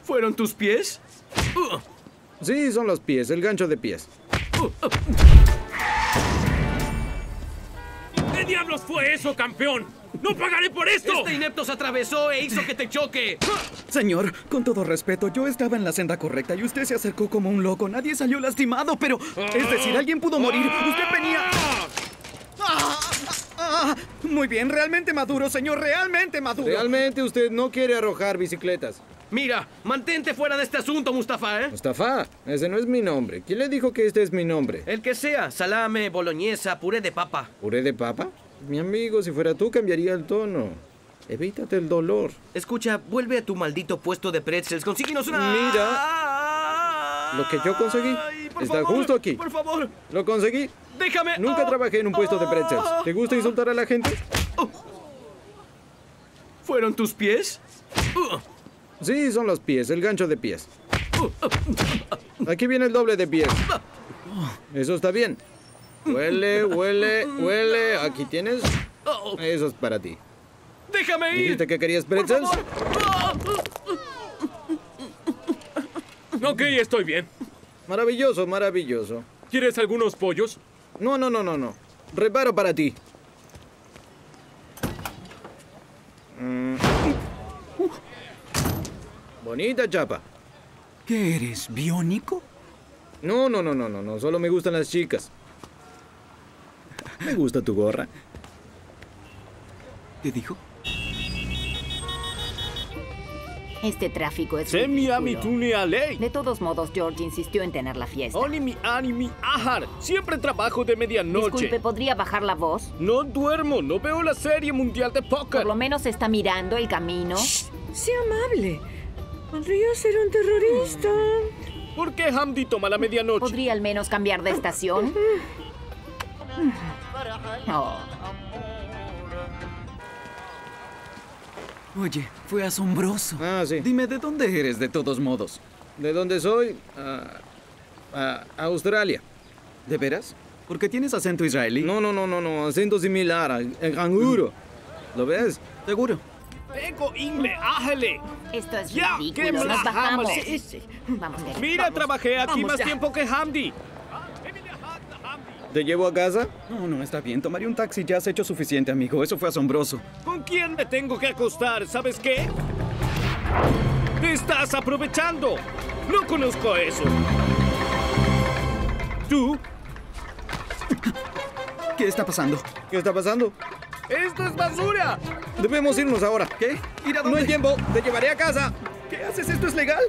¿Fueron tus pies? Sí, son los pies, el gancho de pies. ¿Qué diablos fue eso, campeón? ¡No pagaré por esto! Este inepto se atravesó e hizo que te choque. Señor, con todo respeto, yo estaba en la senda correcta y usted se acercó como un loco. Nadie salió lastimado, pero... Es decir, alguien pudo morir. Usted venía... Muy bien, realmente maduro, señor, realmente maduro. Realmente usted no quiere arrojar bicicletas. Mira, mantente fuera de este asunto, Mustafa, ¿eh? Mustafa, ese no es mi nombre. ¿Quién le dijo que este es mi nombre? El que sea, salame, boloñesa, puré de papa. ¿Puré de papa? Mi amigo, si fuera tú, cambiaría el tono. Evítate el dolor. Escucha, vuelve a tu maldito puesto de pretzels. Consíguenos una... Mira, lo que yo conseguí Por está favor, justo aquí. Por favor, Lo conseguí. déjame... Nunca trabajé en un puesto de pretzels. ¿Te gusta insultar a la gente? ¿Fueron tus pies? Sí, son los pies, el gancho de pies. Aquí viene el doble de pies. Eso está bien. Huele, huele, huele. Aquí tienes. Eso es para ti. ¡Déjame ir! ¿Dijiste que querías pretzels? Ok, estoy bien. Maravilloso, maravilloso. ¿Quieres algunos pollos? No, no, no, no, no. Reparo para ti. Bonita chapa. ¿Qué eres, biónico? No, no, no, no, no, no. Solo me gustan las chicas. Me gusta tu gorra. ¿Qué dijo? Este tráfico es Semi ami ridículo. tuni alei. De todos modos, George insistió en tener la fiesta. Oni mi animi ahar. Siempre trabajo de medianoche. Disculpe, ¿podría bajar la voz? No duermo, no veo la serie mundial de póker. Por lo menos está mirando el camino. Sea amable. Podría ser un terrorista. ¿Por qué Hamdi toma la medianoche? ¿Podría al menos cambiar de estación? Oh. Oye, fue asombroso. Ah, sí. Dime, ¿de dónde eres, de todos modos? ¿De dónde soy? Australia. ¿De veras? ¿Porque tienes acento israelí? No, no, no, no, no. Acento similar. En canguro. ¿Lo ves? Seguro. Tengo ingle, ájale. Esto es Ya, ridículo. que Nos bajamos. sí. Vamos, Gary, Mira, vamos. trabajé aquí Vamos más ya. tiempo que Hamdi. ¿Te llevo a casa? No, no, está bien. Tomaré un taxi. Ya has hecho suficiente, amigo. Eso fue asombroso. ¿Con quién me tengo que acostar? ¿Sabes qué? Te estás aprovechando. No conozco eso. ¿Tú? ¿Qué está pasando? ¿Qué está pasando? ¡Esto es basura! Debemos irnos ahora. ¿Qué? ¿Ir a No dónde? hay tiempo. Te llevaré a casa. ¿Qué haces? ¿Esto es legal?